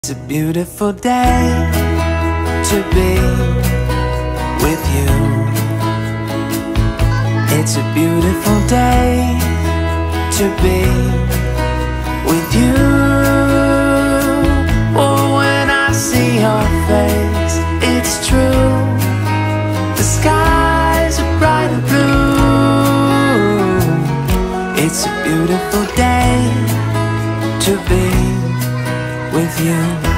It's a beautiful day to be with you. It's a beautiful day to be with you. Oh, when I see your face, it's true. The skies are bright and blue. It's a beautiful day to be with you.